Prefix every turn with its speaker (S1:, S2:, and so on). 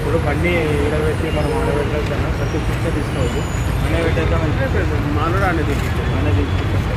S1: ఇప్పుడు బండి ఈడబెట్టి మనం ఆడబెట్టేద్దాం సర్టిఫికెట్ తీసుకోవద్దు అనే పెట్టేద్దామంటే మనోడు అనేది తీసుకుంటాం